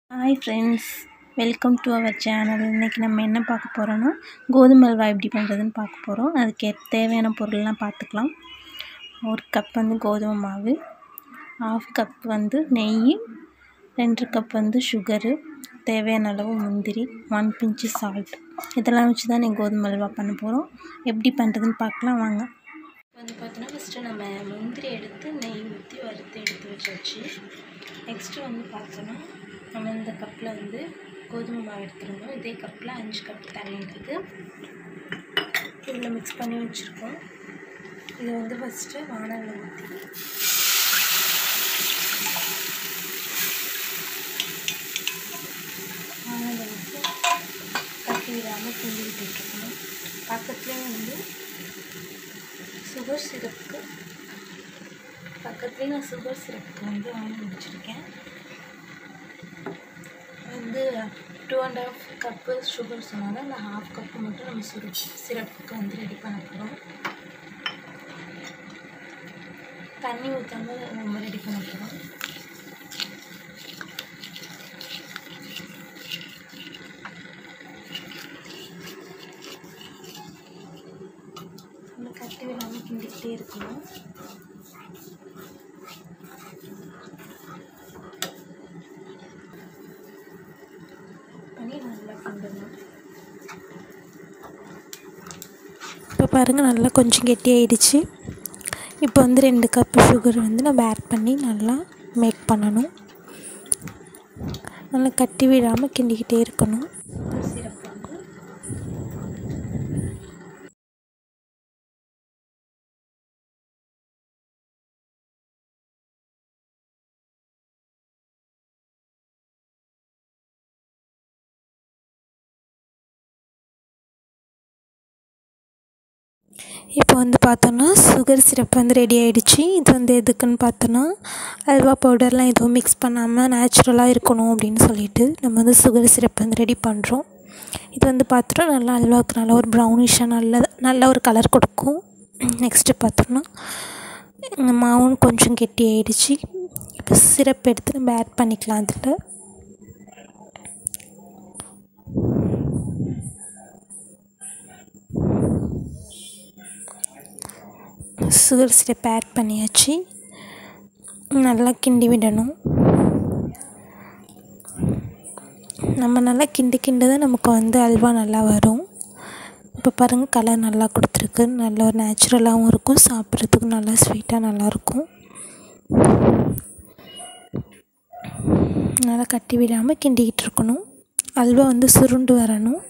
Hi friends, welcome to our channel. இன்னைக்கு நம்ம என்ன பார்க்க போறோம்னா கோதுமை அல்வா எப்படி பண்றதுன்னு பார்க்க போறோம். அதுக்கு தேவையான பொருள்லாம் பார்த்துக்கலாம். 1 கப் கோதுமை மாவு, 1/2 கப் நெய், 2 கப் சுகர், தேவையான அளவு முந்திரி, 1 pinch salt. இதெல்லாம் வச்சு தான் கோதுமை அல்வா பண்ண போறோம். எப்படி பண்றதுன்னு பார்க்கலாம் வாங்க. பார்த்தீங்கன்னா ஃபர்ஸ்ட் நம்ம முந்திரி எடுத்து நெய் ஊற்றி வறுத்து எடுத்து வச்சாச்சு. நெக்ஸ்ட் பார்த்தோன்னா நம்ம இந்த கப்பில் கோதுமை மாவு எடுத்துருந்தோம். இதே கப்பில் 5 கப் தண்ணி எடுத்து இதில் மிக்ஸ் பண்ணி வச்சுருக்கோம். இது ஃபஸ்ட்டு வானலில் ஊற்றி கட்டி விடாமல் கிண்டி விட்டுருக்கணும். பக்கத்துலேயே சுகர் சிரப்புக்கு நான் சுகர் சிரப்புக்கு வாங்கி வச்சுருக்கேன். 2.5 கப்பு சுகர் சொன்னாலும் அந்த 1/2 கப்பு மட்டும் நம்ம சிரப்புக்கு ரெடி பண்ண போகிறோம். தண்ணி ஊற்றாமல் நம்ம ரெடி பண்ண போகிறோம். நம்ம கட்டி விடாமல் கிண்டிக்கிட்டே இருக்கணும். நல்லா கிண்டணும். இப்போ பாருங்கள் நல்லா கொஞ்சம் கெட்டியாயிடுச்சு. இப்போ 2 கப்பு சுகர் நம்ம ஆட் பண்ணி நல்லா மேக் பண்ணணும். நல்லா கட்டி விடாமல் கிண்டிக்கிட்டே இருக்கணும். இப்போ பார்த்தோன்னா சுகர் சிரப் ரெடி ஆகிடுச்சு. இது எதுக்குன்னு பார்த்தோன்னா அல்வா பவுடர்லாம் எதுவும் மிக்ஸ் பண்ணாமல் நேச்சுரலாக இருக்கணும் அப்படின்னு சொல்லிட்டு நம்ம சுகர் சிரப் ரெடி பண்ணுறோம். இது பார்த்தோன்னா நல்லா அல்வாவுக்கு நல்ல ஒரு ப்ரௌனிஷாக நல்ல ஒரு கலர் கொடுக்கும். நெக்ஸ்ட்டு பார்த்தோன்னா மாவும் கொஞ்சம் கெட்டி ஆகிடுச்சு. இப்போ சிரப் எடுத்து நம்ம ஆட் பண்ணிக்கலாம். அதில் சுகர் சிரப் ஆட் பண்ணியாச்சு. நல்லா கிண்டி விடணும். நம்ம நல்லா கிண்டு தான் நமக்கு அல்வா நல்லா வரும். இப்போ பாருங்கள் கலர் நல்லா கொடுத்துருக்கு. நல்ல ஒரு நேச்சுரலாகவும் இருக்கும். சாப்பிட்றதுக்கு நல்லா ஸ்வீட்டாக நல்லாயிருக்கும். நல்லா கட்டி விடாமல் கிண்டிக்கிட்டு இருக்கணும். அல்வா சுருண்டு வரணும்.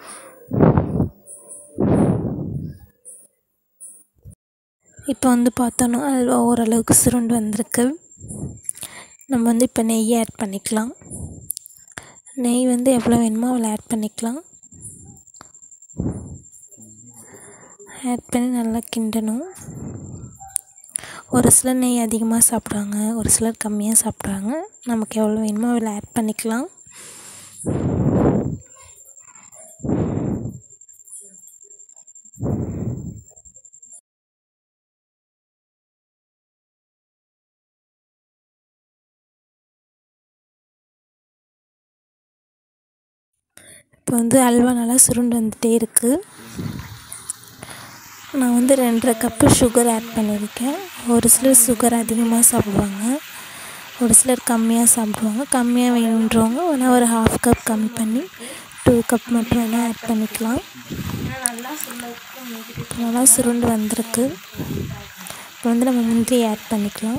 இப்போ பார்த்தோன்னா அல்வா ஓரளவுக்கு சுருண்டு வந்திருக்கு. நம்ம இப்போ நெய் ஆட் பண்ணிக்கலாம். நெய் எவ்வளோ வேணுமோ அவ்வளோ ஆட் பண்ணிக்கலாம். ஆட் பண்ணி நல்லா கிண்டணும். ஒரு சிலர் நெய் அதிகமாக சாப்பிட்றாங்க, ஒரு சிலர் கம்மியாக சாப்பிட்றாங்க. நமக்கு எவ்வளோ வேணுமோ அவ்வளோ ஆட் பண்ணிக்கலாம். இப்போ அல்வா நல்லா சுருண்டு வந்துகிட்டே இருக்குது. நான் 2.5 கப்பு சுகர் ஆட் பண்ணியிருக்கேன். ஒரு சிலர் சுகர் அதிகமாக சாப்பிடுவாங்க, ஒரு சிலர் கம்மியாக சாப்பிடுவாங்க. கம்மியாக வேணுன்றவங்க ஒரு 1/2 கப் கம்மி பண்ணி 2 கப் மட்டும் வேணால் ஆட் பண்ணிக்கலாம். நல்லா சுருண்டு வந்திருக்கு. இப்போ நம்ம முந்திரி ஆட் பண்ணிக்கலாம்.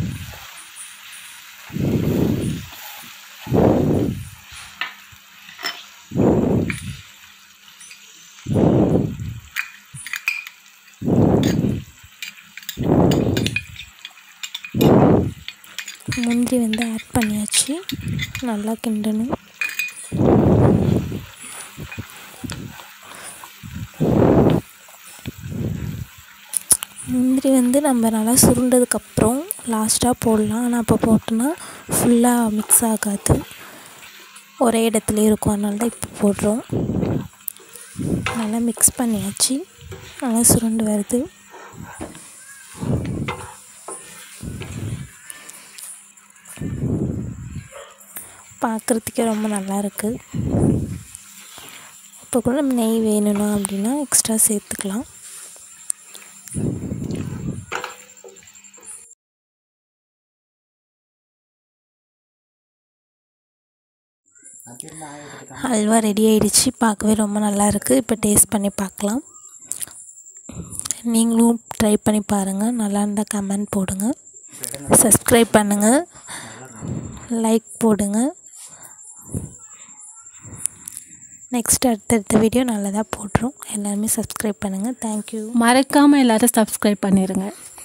முந்திரி ஆட் பண்ணியாச்சு. நல்லா கிண்டணும். முந்திரி நம்ம நல்லா சுருண்டதுக்கப்புறம் லாஸ்ட்டாக போடலாம். ஆனால் அப்போ போட்டோன்னா ஃபுல்லாக மிக்ஸ் ஆகாது, ஒரே இடத்துல இருக்கும். அதனால தான் இப்போ போடுறோம். நல்லா மிக்ஸ் பண்ணியாச்சு. நல்லா சுருண்டு வருது. பார்க்குறதுக்கே ரொம்ப நல்லா இருக்குது. இப்போ கூட நம்ம நெய் வேணும்னா அப்படின்னா எக்ஸ்ட்ரா சேர்த்துக்கலாம். ஹல்வா ரெடி ஆகிடுச்சு. பார்க்கவே ரொம்ப நல்லா இருக்குது. இப்போ டேஸ்ட் பண்ணி பார்க்கலாம். நீங்களும் ட்ரை பண்ணி பாருங்கள். நல்லா இருந்தால் கமெண்ட் போடுங்க, சப்ஸ்கிரைப் பண்ணுங்கள், லைக் போடுங்க. நெக்ஸ்ட் அடுத்தடுத்த வீடியோ நல்லதாக போட்டுரும். எல்லாருமே சப்ஸ்கிரைப் பண்ணுங்கள். தேங்க்யூ. மறக்காமல் எல்லோரும் சப்ஸ்கிரைப் பண்ணிடுங்க.